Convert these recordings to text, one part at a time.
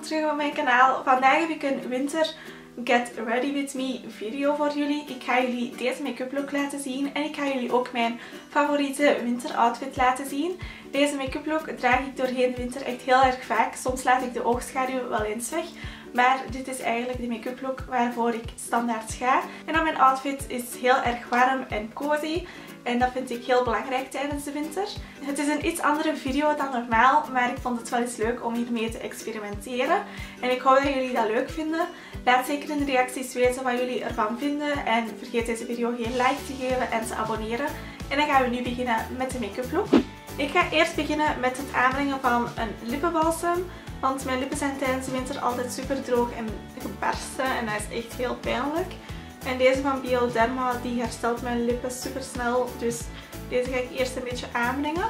terug op mijn kanaal. Vandaag heb ik een winter Get Ready With Me video voor jullie. Ik ga jullie deze make-up look laten zien en ik ga jullie ook mijn favoriete winteroutfit laten zien. Deze make-up look draag ik doorheen de winter echt heel erg vaak. Soms laat ik de oogschaduw wel eens weg. Maar dit is eigenlijk de make-up look waarvoor ik standaard ga. En dan mijn outfit is heel erg warm en cozy. En dat vind ik heel belangrijk tijdens de winter. Het is een iets andere video dan normaal, maar ik vond het wel eens leuk om hiermee te experimenteren. En ik hoop dat jullie dat leuk vinden. Laat zeker in de reacties weten wat jullie ervan vinden. En vergeet deze video geen like te geven en te abonneren. En dan gaan we nu beginnen met de make-up look. Ik ga eerst beginnen met het aanbrengen van een lippenbalsem. Want mijn lippen zijn tijdens de winter altijd super droog en gebarsten en dat is echt heel pijnlijk. En deze van Bioderma die herstelt mijn lippen super snel, dus deze ga ik eerst een beetje aanbrengen.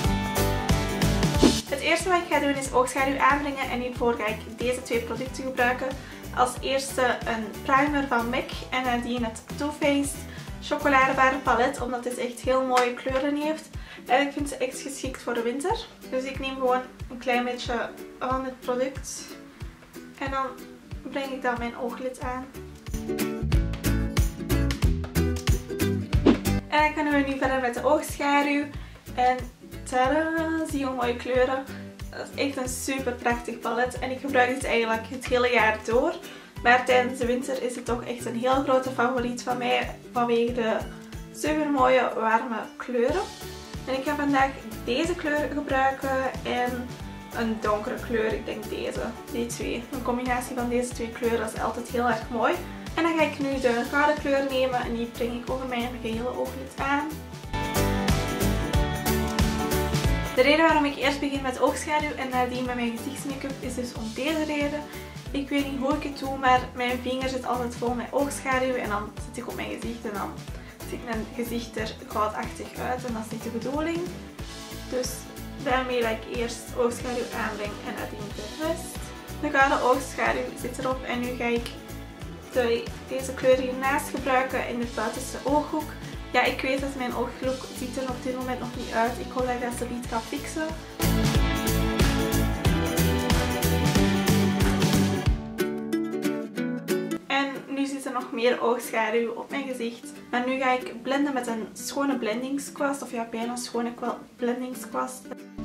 Het eerste wat ik ga doen is oogschaduw aanbrengen en hiervoor ga ik deze twee producten gebruiken. Als eerste een primer van MAC en nadien het Too Faced chocoladebare palet, omdat dit echt heel mooie kleuren heeft. En ik vind ze echt geschikt voor de winter. Dus ik neem gewoon een klein beetje van het product en dan breng ik dan mijn ooglid aan. En dan kunnen we nu verder met de oogschaduw. En tada, zie je hoe mooie kleuren. Dat is echt een super prachtig palet. En ik gebruik dit eigenlijk het hele jaar door. Maar tijdens de winter is het toch echt een heel grote favoriet van mij. Vanwege de super mooie warme kleuren. En ik ga vandaag deze kleur gebruiken en een donkere kleur. Ik denk deze. Die twee. Een combinatie van deze twee kleuren is altijd heel erg mooi. En dan ga ik nu de gouden kleur nemen en die breng ik over mijn gehele ooglid aan. De reden waarom ik eerst begin met oogschaduw en nadien met mijn gezichtsmake-up is dus om deze reden. Ik weet niet hoe ik het doe, maar mijn vinger zit altijd vol met oogschaduw en dan zit ik op mijn gezicht en dan ziet mijn gezicht er goudachtig uit en dat is niet de bedoeling. Dus daarmee dat ik eerst oogschaduw aanbreng en nadien de rest. De gouden oogschaduw zit erop en nu ga ik deze kleur hiernaast gebruiken in de buitenste ooghoek. Ja, ik weet dat mijn ooglook ziet er op dit moment nog niet uit. Ik hoop dat ik dat zoiets ga fixen. En nu zit er nog meer oogschaduw op mijn gezicht. Maar nu ga ik blenden met een schone blendingskwast. Of ja, bijna een schone blendingskwast.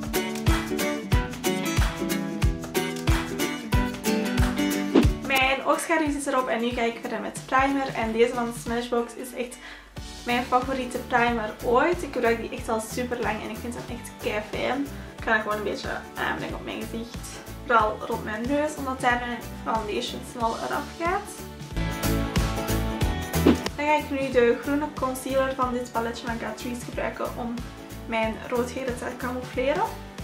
Mijn oogschaduw zit erop en nu ga ik verder met primer. En deze van Smashbox is echt mijn favoriete primer ooit. Ik gebruik die echt al super lang en ik vind hem echt kei fijn. Ik ga hem gewoon een beetje aanbrengen op mijn gezicht. Vooral rond mijn neus, omdat daar mijn foundation snel eraf gaat. Dan ga ik nu de groene concealer van dit paletje van Catrice gebruiken om mijn roodheden te camoufleren.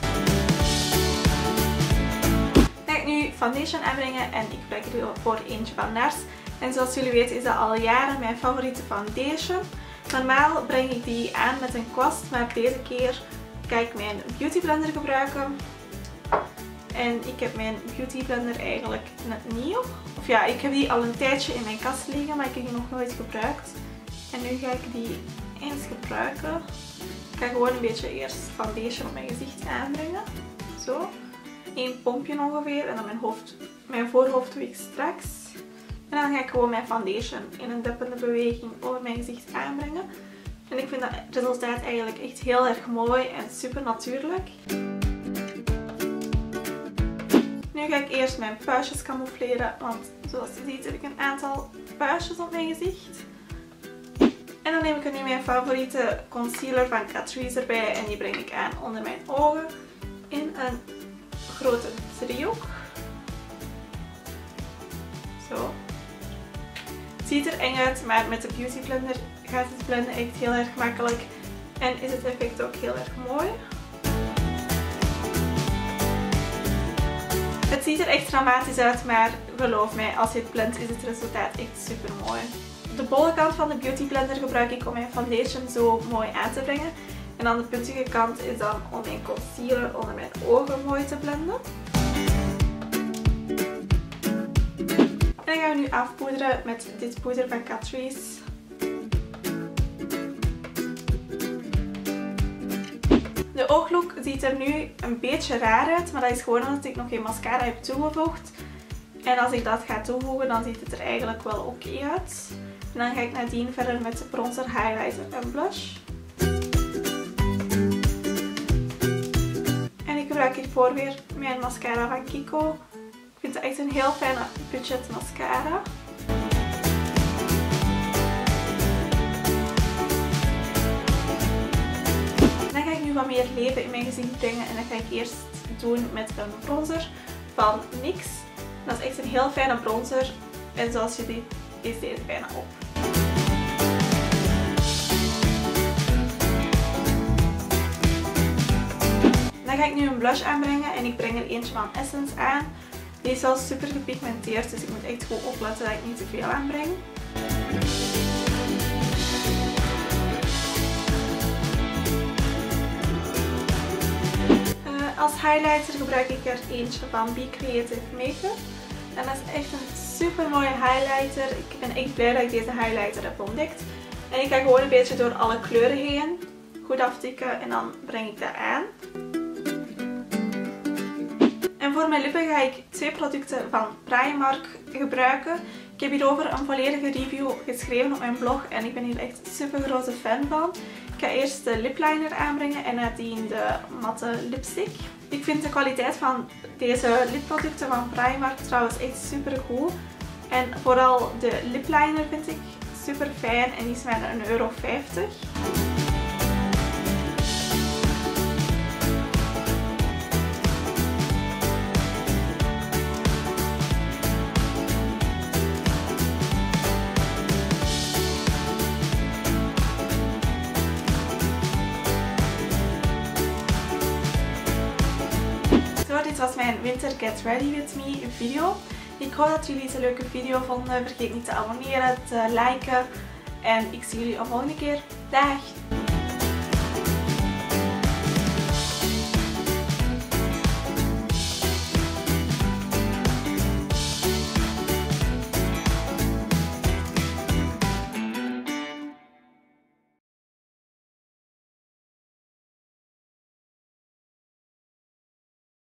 Dan ga ik nu foundation aanbrengen en ik gebruik hiervoor eentje van NARS. En zoals jullie weten is dat al jaren mijn favoriete foundation. Normaal breng ik die aan met een kwast, maar deze keer ga ik mijn beauty blender gebruiken. En ik heb mijn beauty blender eigenlijk net nieuw. Of ja, ik heb die al een tijdje in mijn kast liggen, maar ik heb die nog nooit gebruikt. En nu ga ik die eens gebruiken. Ik ga gewoon een beetje eerst foundation op mijn gezicht aanbrengen. Zo. 1 pompje ongeveer en dan mijn voorhoofd doe ik straks. En dan ga ik gewoon mijn foundation in een deppende beweging over mijn gezicht aanbrengen. En ik vind dat resultaat eigenlijk echt heel erg mooi en super natuurlijk. Nu ga ik eerst mijn puistjes camoufleren, want zoals je ziet heb ik een aantal puistjes op mijn gezicht. En dan neem ik er nu mijn favoriete concealer van Catrice erbij en die breng ik aan onder mijn ogen in een grote driehoek. Zo. Het ziet er eng uit, maar met de beauty blender gaat het blenden echt heel erg makkelijk en is het effect ook heel erg mooi. Het ziet er echt dramatisch uit, maar geloof mij, als je het blendt is het resultaat echt super mooi. De bolle kant van de beauty blender gebruik ik om mijn foundation zo mooi aan te brengen. En dan de puntige kant is dan om mijn concealer onder mijn ogen mooi te blenden. En dan gaan we nu afpoederen met dit poeder van Catrice. De ooglook ziet er nu een beetje raar uit, maar dat is gewoon omdat ik nog geen mascara heb toegevoegd. En als ik dat ga toevoegen, dan ziet het er eigenlijk wel oké uit. En dan ga ik nadien verder met de bronzer, highlighter en blush. En ik gebruik hiervoor weer mijn mascara van Kiko. Ik vind het echt een heel fijne budget mascara. Dan ga ik nu wat meer leven in mijn gezicht brengen en dat ga ik eerst doen met een bronzer van NYX. Dat is echt een heel fijne bronzer en zoals je ziet is deze bijna op. Dan ga ik nu een blush aanbrengen en ik breng er eentje van Essence aan. Die is wel super gepigmenteerd, dus ik moet echt goed opletten dat ik niet te veel aanbreng. Als highlighter gebruik ik er eentje van Be Creative Makeup. En dat is echt een super mooie highlighter. Ik ben echt blij dat ik deze highlighter heb ontdekt. En ik ga gewoon een beetje door alle kleuren heen. Goed aftikken en dan breng ik dat aan. En voor mijn lippen ga ik 2 producten van Primark gebruiken. Ik heb hierover een volledige review geschreven op mijn blog en ik ben hier echt super grote fan van. Ik ga eerst de lipliner aanbrengen en nadien de matte lipstick. Ik vind de kwaliteit van deze lipproducten van Primark trouwens echt super goed. En vooral de lipliner vind ik super fijn en die is maar €1,50. Dit was mijn Winter Get Ready With Me video. Ik hoop dat jullie het een leuke video vonden. Vergeet niet te abonneren, te liken. En ik zie jullie de volgende keer. Dag!